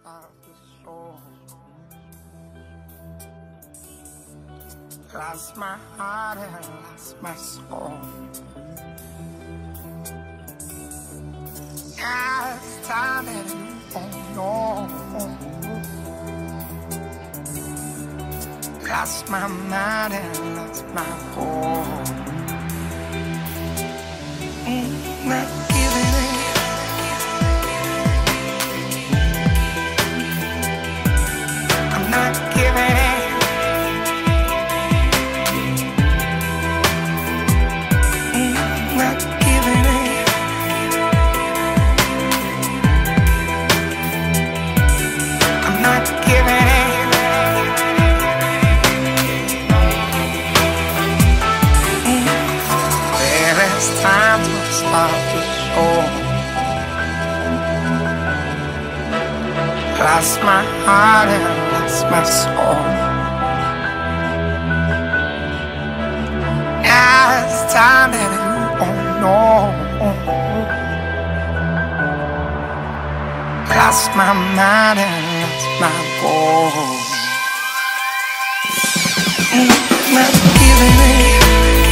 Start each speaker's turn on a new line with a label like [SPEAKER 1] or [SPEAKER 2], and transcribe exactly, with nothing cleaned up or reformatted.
[SPEAKER 1] of the soul. Lost my heart and lost my soul. Now it's time that you won't know. Lost my mind and lost my home. Mm, not giving it. I'm not giving it. Mm, not giving it. I'm not giving it. It's time to start the show. Lost my heart and lost my soul. Now it's time that you won't know. Lost my mind and lost my goal. Not giving it.